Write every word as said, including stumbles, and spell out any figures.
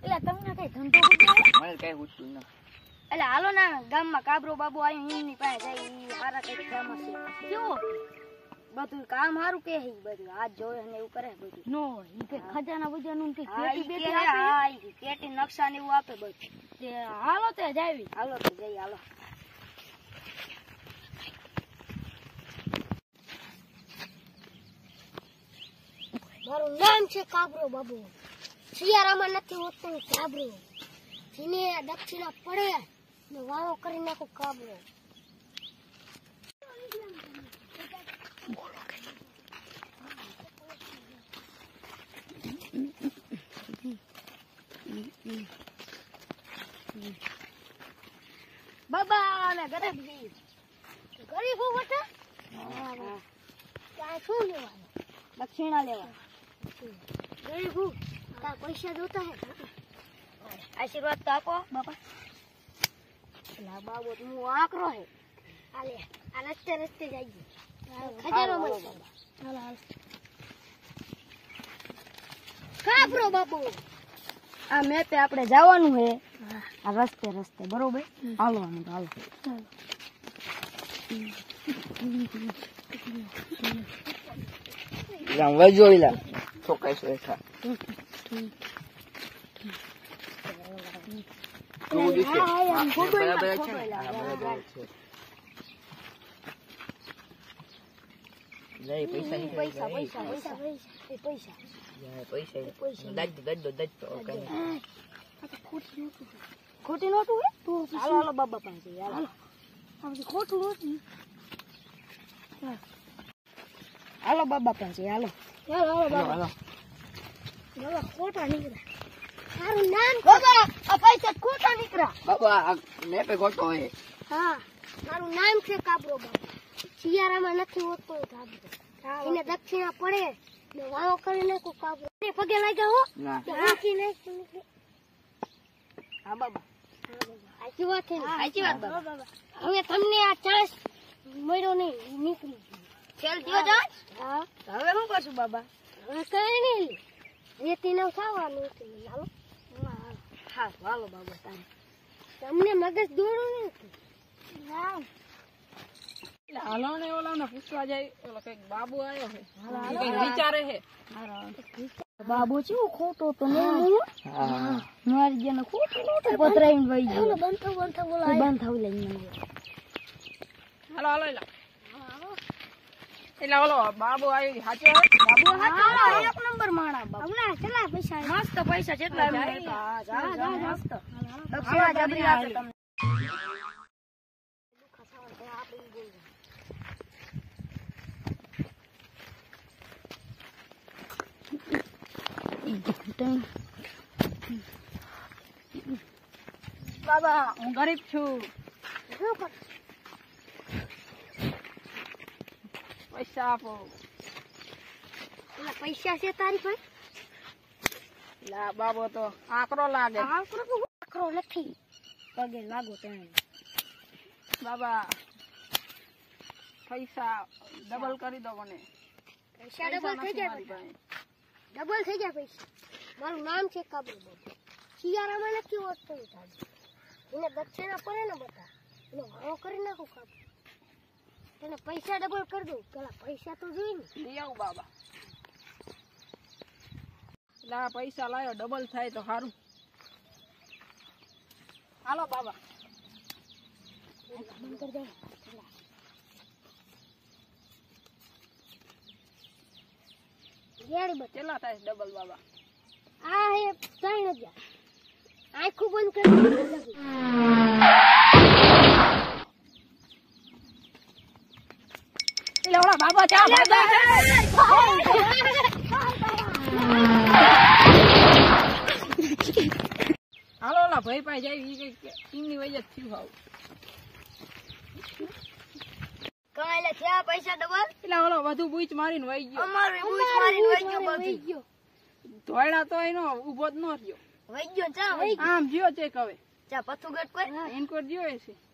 એટલે તમને કઈ ધંધો મને કઈ પૂછતું ન એટલે હાલો ના ગામમાં કાબરો બાબુ આવ્યો એની પાસે જાય ઈ હારા કઈ ફેમસ છે કેવો બધું કામ હારું કે હી બધું હાથ જોવે ને એવું કરે બધું નો ઈ કે ખજાના બજાનું કે કેટી બેટી આપે હા ઈ કેટી નકશા ને એવું આપે બધું તે હાલો તે જાવી હાલો તે જઈ હાલો મારું નામ છે કાબરો બાબુ શિયાળામાં નથી હોતું કાબરો જેને દક્ષિણા પડે ને વાળો કરી નાખો કાબરો બાબા ને ગરીબ ગરીબ હું વટા ક્યાં શું લેવાનું દક્ષિણા લેવા ગરીબ હું તા પૈસા જોતા હે આશીર્વાદ તો આપો બાપા લા બાબો તું આકરો હે આલે આ રસ્તે રસ્તે જઈએ ખજારો મળશે હાલ હાલ કાબરો બાબુ આ મેપે આપણે જવાનું હે આ રસ્તે રસ્તે બરોબર હાલવાનું હાલો Yang wajah lah, sokai selesa. Tunggu di sini. Bala-bala cek. Bala-bala cek. Lai paisa ni. પૈસા પૈસા પૈસા પૈસા Ya paisa. Dad dad dad okay. ખોટી નોટું ખોટી નોટું હે તો હાલો હાલો બાબા પાસે હાલો આ ખોટું નોટું હાલો બાબા પાસે હાલો હાલો હાલો બાબા બાબા ખોટા નીકળ્યા તારું નામ બાબા આ પૈસા ખોટા નીકળ્યા બાબા મેં પે ગોતો હે હા મારું નામ છે કાબરો બાબા શિયાળામાં નથી હોતો કાબરો એને દક્ષિણા પડે ને વાળો કરી નાખો કાબરો પગે લાગ્યા હો રાખી નાખ હા બાબા સાચી વાત છે સાચી વાત બાબા હવે તમને આ ચાન્સ મળ્યો નહીં નીકળી ખેલ દિયો ચાન્સ હા હવે શું કરશું બાબા હવે કઈ નહીં રેતી નો ખાવાનું છે હાલો હા હાલો બાબા તારે તમને મગજ દોડું નહીં હા હાલો ને ઓલા ને પૂછવા જાય ઓલો કઈક બાબુ આવ્યો છે કઈક વિચારે છે બાબુ છે ખોટો તો નહીં હા મારી જેને ખોટું નહોતું પતરાઈને વઈ ગયો બંધ બંધ બોલાય બંધ થાવ લઈને હાલો હાલો એલા એટલે ઓલો બાબુ આવ્યો સાચો બાબુ સાચો એક નંબર માણા બાબુ હમણાં કેટલા પૈસા મસ્ત પૈસા કેટલા હા જા જા મસ્ત દક્ષિણા જબરી આપે તમને બાબા હું ગરીબ છું પૈસા આપો એટલે પૈસા છે તારી પાસે લા બાબો તો આકરો લાગે આકરો આકરો નથી પગે લાગો તેને બાબા પૈસા ડબલ કરી દો મને પૈસા ડબલ થઈ ગયા ડબલ થઈ ગયા પૈસા મારું નામ છે કાબરો બાબુ શિયાળામાં નથી હોતું એને દક્ષિણા પડે ને બતા એને વાળો કરી નાખો કાબુ એને પૈસા ડબલ કરી દઉં પેલા પૈસા તો જોઈ ને લઈ આવું બાબા લા પૈસા લાયો ડબલ થાય તો સારું હાલો બાબા બંધ કરી દે રેડી કેટલા થાય ડબલ બાબા આ હે ત્રણ હજાર આંખું બંધ કરી એટલે ઓલા બાબા ચા ભાગા હાલો ઓલા ભાઈ પાસે જાય ઈ કઈક ટીમની વજહ થયું આવું કાલે થયા પૈસા ડબલ એટલે ઓલો બધું બૂચ મારીને વહી ગયો અમારું બૂચ મારીને વહી ગયો વહી ગયો ધોયડા તો એનો ઉભો જ ન રહ્યો વહી ગયો ચા આમ જ્યો ચેક હવે ચા પથુગટ કોઈ એનકોર જ્યો છે